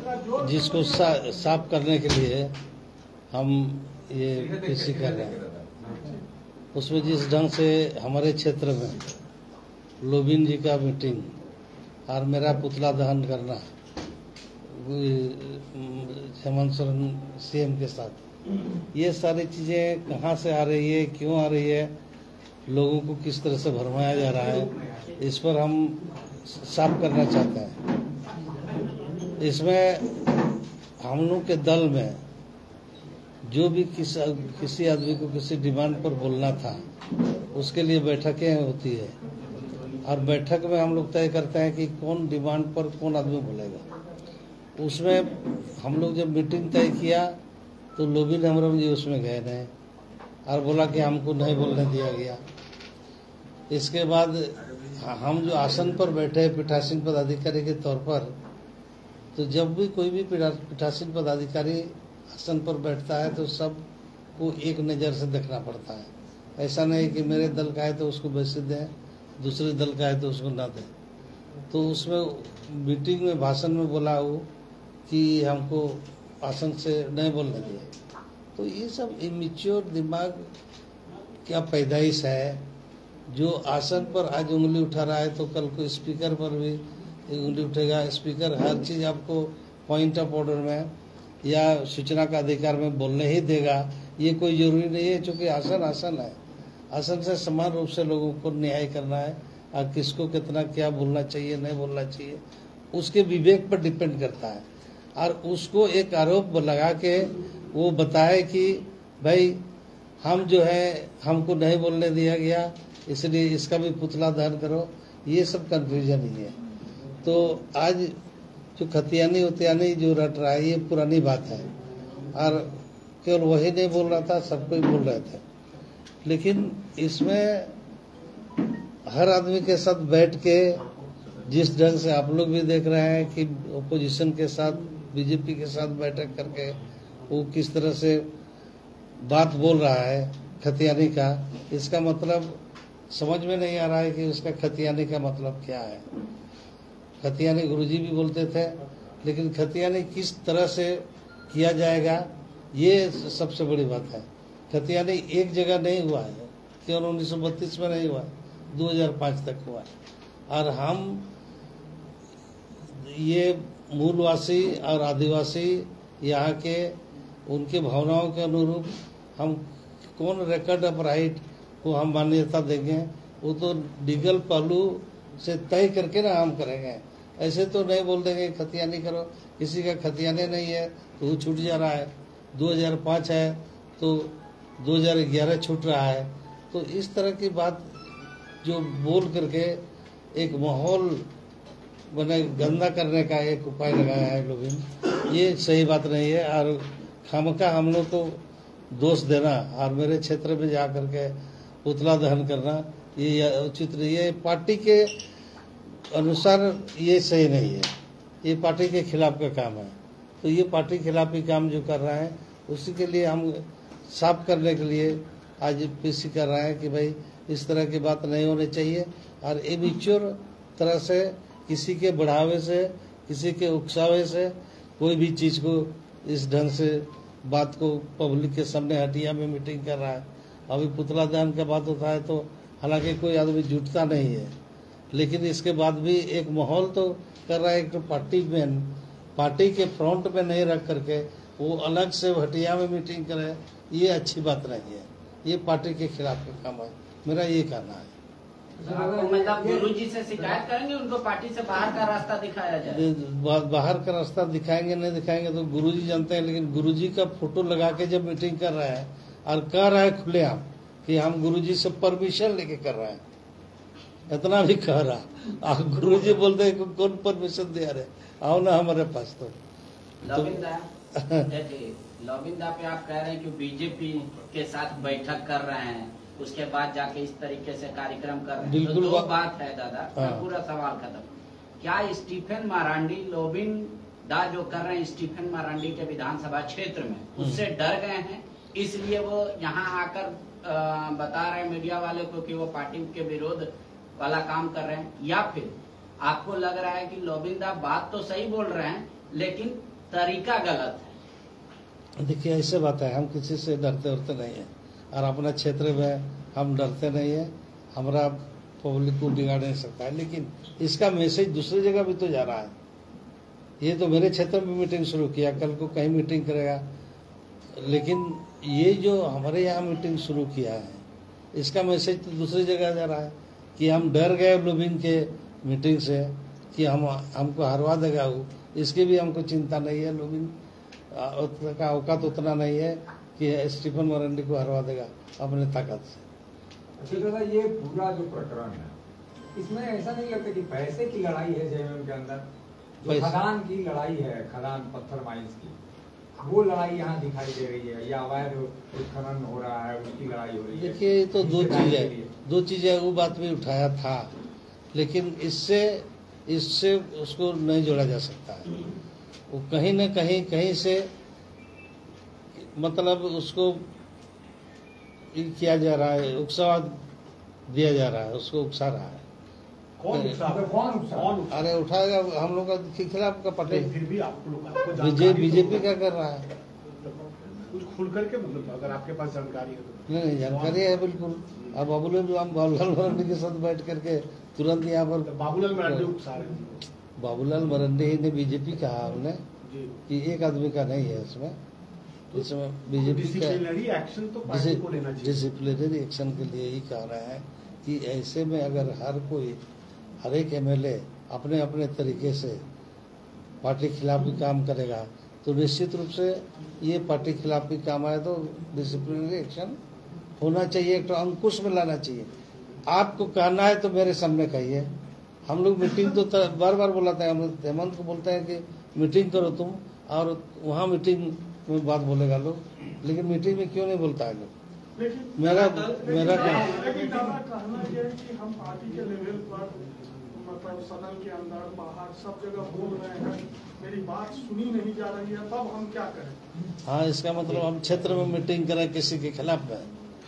जिसको साफ करने के लिए हम ये पीसी कर रहे हैं, उसमें जिस ढंग से हमारे क्षेत्र में लोबिन जी का मीटिंग और मेरा पुतला दहन करना हेमंत सोरेन सीएम के साथ, ये सारी चीजें कहाँ से आ रही है, क्यों आ रही है, लोगों को किस तरह से भरमाया जा रहा है, इस पर हम साफ करना चाहते हैं। इसमें हम लोग के दल में जो भी किसी आदमी को किसी डिमांड पर बोलना था, उसके लिए बैठकें होती है और बैठक में हम लोग तय करते हैं कि कौन डिमांड पर कौन आदमी बोलेगा। उसमें हम लोग जब मीटिंग तय किया तो लोबिन हेम्ब्रम जी उसमें गए नहीं और बोला कि हमको नहीं बोलने दिया गया। इसके बाद हम जो आसन पर बैठे पीठासीन पदाधिकारी के तौर पर, तो जब भी कोई भी पीठासीन पदाधिकारी आसन पर बैठता है तो सबको एक नज़र से देखना पड़ता है। ऐसा नहीं कि मेरे दल का है तो उसको वैसे दें, दूसरे दल का है तो उसको ना दें। तो उसमें मीटिंग में भाषण में बोला वो कि हमको आसन से नहीं बोलने दिया। तो ये सब इमेच्योर दिमाग क्या पैदाइश है, जो आसन पर आज उंगली उठा रहा है तो कल को स्पीकर पर भी उंगली उठेगा। स्पीकर हर चीज आपको पॉइंट ऑफ ऑर्डर में या सूचना का अधिकार में बोलने ही देगा, ये कोई जरूरी नहीं है, क्योंकि आसन आसन है। आसन से समान रूप से लोगों को न्याय करना है और किसको कितना क्या बोलना चाहिए नहीं बोलना चाहिए उसके विवेक पर डिपेंड करता है। और उसको एक आरोप लगा के वो बताए कि भाई हम जो है हमको नहीं बोलने दिया गया इसलिए इसका भी पुतला दहन करो, ये सब कंफ्यूजन ही है। तो आज जो खतियानी उतियानी जो रट रहा है ये पुरानी बात है और केवल वही नहीं बोल रहा था, सबको ही बोल रहे थे। लेकिन इसमें हर आदमी के साथ बैठ के जिस ढंग से आप लोग भी देख रहे हैं कि ओपोजिशन के साथ बीजेपी के साथ बैठक करके वो किस तरह से बात बोल रहा है खतियानी का, इसका मतलब समझ में नहीं आ रहा है कि उसका खतियानी का मतलब क्या है। खतियानी गुरुजी भी बोलते थे, लेकिन खतियानी किस तरह से किया जाएगा ये सबसे बड़ी बात है। खतियानी एक जगह नहीं हुआ है, केवल 1932 में नहीं हुआ, 2005 तक हुआ। और हम ये मूलवासी और आदिवासी यहाँ के उनके भावनाओं के अनुरूप हम कौन रिकॉर्ड ऑफ राइट को हम मान्यता देंगे, वो तो लीगल पहलू से तय करके ना हम करेंगे। ऐसे तो नहीं बोल देंगे खतियानी करो, किसी का खतियानी नहीं है तो वो छूट जा रहा है, 2005 है तो 2011 छूट रहा है। तो इस तरह की बात जो बोल करके एक माहौल बने गंदा करने का एक उपाय लगाया है लोग, ये सही बात नहीं है। और खामखा हम लोग को दोष देना और मेरे क्षेत्र में जा करके पुतला दहन करना ये उचित नहीं है। पार्टी के अनुसार ये सही नहीं है, ये पार्टी के खिलाफ का काम है। तो ये पार्टी खिलाफी काम जो कर रहा है उसी के लिए हम साफ करने के लिए आज पीसी कर रहे हैं कि भाई इस तरह की बात नहीं होनी चाहिए। और इमेच्योर तरह से किसी के बढ़ावे से किसी के उकसावे से कोई भी चीज को इस ढंग से बात को पब्लिक के सामने हटिया में मीटिंग कर रहा है। अभी पुतला दहन का बात होता है तो हालांकि कोई आदमी जुटता नहीं है, लेकिन इसके बाद भी एक माहौल तो कर रहा है। एक तो पार्टी के फ्रंट में नहीं रख करके वो अलग से हटिया में मीटिंग करे, ये अच्छी बात नहीं है, ये पार्टी के खिलाफ का काम है, मेरा ये कहना है। मतलब गुरुजी से शिकायत करेंगे, उनको पार्टी से बाहर का रास्ता दिखाया जाए। बाहर का रास्ता दिखाएंगे नहीं दिखाएंगे तो गुरुजी जानते हैं, लेकिन गुरुजी का फोटो लगा के जब मीटिंग कर रहा है और कह रहा है खुलेआम कि हम गुरुजी से परमिशन लेके कर रहे हैं, इतना भी कह रहा और गुरुजी बोलते हैं कौन परमिशन दे रहे, आओ ना हमारे पास। तो लॉबिंदा पे आप कह रहे हैं कि बीजेपी के साथ बैठक कर रहे हैं, उसके बाद जाके इस तरीके से कार्यक्रम कर रहे हैं। बिल्कुल तो दो बात है दादा, पूरा सवाल खत्म। क्या स्टीफन मारांडी लोबिंदा जो कर रहे हैं स्टीफन मारांडी के विधानसभा क्षेत्र में, उससे डर गए हैं इसलिए वो यहाँ आकर बता रहे हैं मीडिया वाले को कि वो पार्टी के विरोध वाला काम कर रहे हैं, या फिर आपको लग रहा है कि लोबिंदा बात तो सही बोल रहे हैं लेकिन तरीका गलत है। देखिए ऐसे बात है, हम किसी से डरते उरते नहीं है और अपना क्षेत्र में हम डरते नहीं है, हमारा पब्लिक को बिगाड़ नहीं सकता है। लेकिन इसका मैसेज दूसरी जगह भी तो जा रहा है। ये तो मेरे क्षेत्र में मीटिंग शुरू किया, कल को कहीं मीटिंग करेगा, लेकिन ये जो हमारे यहाँ मीटिंग शुरू किया है इसका मैसेज तो दूसरी जगह जा रहा है कि हम डर गए लुबिन के मीटिंग से कि हमको हरवा देगा वो। इसकी भी हमको चिंता नहीं है, लुबिन का औकात उतना नहीं है कि स्टीफन मरांडी को हरवा देगा अपने ताकत से। अच्छा दादा, ये पूरा जो प्रकरण है इसमें ऐसा नहीं लगता कि पैसे की लड़ाई है जेएमएम के अंदर? जो खदान की लड़ाई है, खदान पत्थर माइंस की, वो लड़ाई यहाँ दिखाई दे रही है, या अवैध उत्खनन हो रहा है उसकी लड़ाई हो रही है? देखिए ये तो दो चीजें वो बात भी उठाया था, लेकिन इससे उसको नहीं जोड़ा जा सकता है। वो कहीं न कहीं से मतलब उसको किया जा रहा है, उकसावा दिया जा रहा है, उसको उकसा रहा है। कौन उकसा? अरे उठाएगा हम लोग के खिलाफ का पटेल, फिर भी आपको बीजेपी क्या कर रहा है कुछ खुल करके, मतलब अगर आपके पास जानकारी है तो? नहीं जानकारी है बिल्कुल। अब बाबूलाल मरांडी के साथ बैठ करके तुरंत यहाँ पर बाबूलाल मरांडी उकसा रहे हैं। बाबूलाल मरांडी ने बीजेपी कहा हमने कि एक आदमी का नहीं है इसमें बीजेपी का डिसिप्लिनरी एक्शन तो पार्टी को लेना चाहिए। डिसिप्लिनरी एक्शन के लिए ही कह रहे हैं कि ऐसे में अगर हर एक एमएलए अपने अपने तरीके से पार्टी खिलाफ भी काम करेगा तो निश्चित रूप से ये पार्टी खिलाफ भी काम आए तो डिसिप्लिनरी एक्शन होना चाहिए, एक तो अंकुश में लाना चाहिए। आपको कहना है तो मेरे सामने कहिए। हम लोग मीटिंग तो बार बार बुलाते हैं, हम हेमंत को बोलते हैं कि मीटिंग करो तुम, और वहाँ मीटिंग में बात बोलेगा लोग, लेकिन मीटिंग में क्यों नहीं बोलता है लोग? मेरा लेकिन दादा कहना यह है कि हम पार्टी के लेवल पर मतलब सदन के अंदर बाहर सब जगह बोल रहे हैं, मेरी बात सुनी नहीं जा रही है, तब हम क्या करें? हाँ, इसका मतलब हम क्षेत्र में मीटिंग करें किसी के खिलाफ में?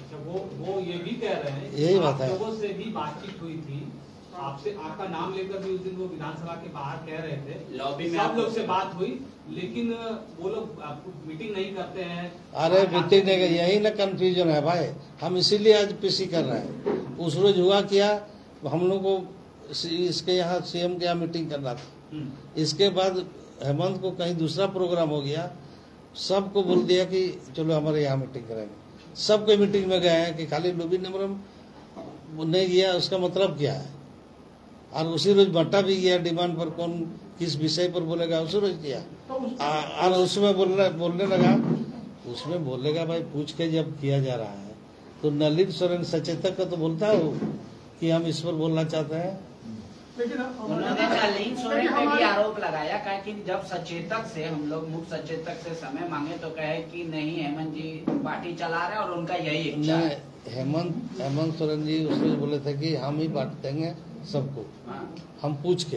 वो ये भी कह रहे हैं, यही बात है। लोगों से भी बातचीत हुई थी आपसे, आपका नाम लेकर भी उस दिन वो विधानसभा के बाहर कह रहे थे, लॉबी में सब लोग से बात हुई, लेकिन वो लोग मीटिंग नहीं करते हैं। अरे मीटिंग नहीं, यही ना कंफ्यूजन है भाई। हम इसीलिए आज पीसी कर रहे हैं। उस रोज हुआ क्या, हम लोग को इसके यहाँ सीएम के यहाँ मीटिंग करना था, इसके बाद हेमंत को कहीं दूसरा प्रोग्राम हो गया, सबको बोल दिया कि चलो हमारे यहाँ मीटिंग करेंगे। सबके मीटिंग में गए हैं कि खाली लुबिन नमरम नहीं गया, उसका मतलब क्या है? और उसी रोज भट्टा भी गया डिमांड पर, कौन किस विषय पर बोलेगा उसी रोज किया। और उसमें बोलने लगा, उसमें बोलेगा भाई पूछ के जब किया जा रहा है तो नलिन सोरेन सचेतक का तो बोलता हो कि हम इस पर बोलना चाहते हैं। लेकिन उन्होंने नलिन सोरेन पे भी आरोप लगाया, कहा कि जब सचेतक से हम लोग मुख्य सचेतक से समय मांगे तो कहे कि नहीं हेमंत जी पार्टी चला रहे और उनका यही इच्छा है। हेमंत सोरेन जी उस रोज बोले थे कि हम ही बांट देंगे सबको, हम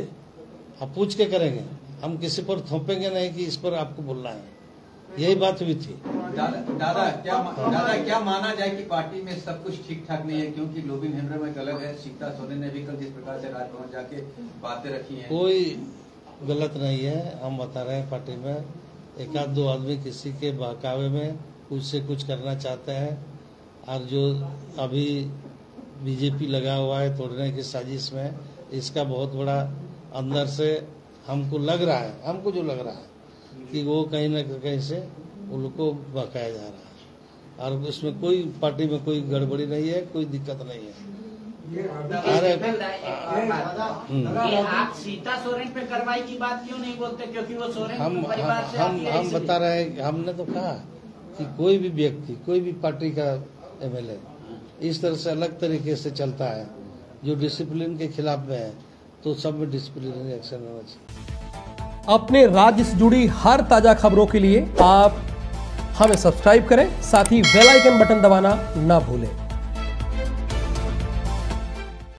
पूछ के करेंगे, हम किसी पर थोपेंगे नहीं कि इस पर आपको बोलना है, यही बात हुई थी। दादा क्या माना जाए कि पार्टी में सब कुछ ठीक ठाक नहीं है, क्योंकि लोबिन हेमरम एक अलग है, सीता सोरेन ने भी कल जिस प्रकार से राजभवन जाके बातें रखी हैं, कोई गलत नहीं है। हम बता रहे हैं पार्टी में एक आध दो आदमी किसी के बहकावे में कुछ से कुछ करना चाहते हैं, और जो अभी बीजेपी लगा हुआ है तोड़ने की साजिश में, इसका बहुत बड़ा अंदर से हमको लग रहा है, हमको जो लग रहा है कि वो कहीं न कहीं से उनको बहकाया जा रहा है, और इसमें कोई पार्टी में कोई गड़बड़ी नहीं है, कोई दिक्कत नहीं है। अरे आप सीता सोरेन पे कार्रवाई की बात क्यों नहीं बोलते? क्योंकि वो सोरेन परिवार से हम बता रहे हैं, हमने तो कहा कि कोई भी व्यक्ति, कोई भी पार्टी का एमएलए इस तरह से अलग तरीके से चलता है जो डिसिप्लिन के खिलाफ में है, तो सब में डिसिप्लिनरी एक्शन होना चाहिए। अपने राज्य से जुड़ी हर ताजा खबरों के लिए आप हमें सब्सक्राइब करें, साथ ही बेल आइकन बटन दबाना ना भूलें।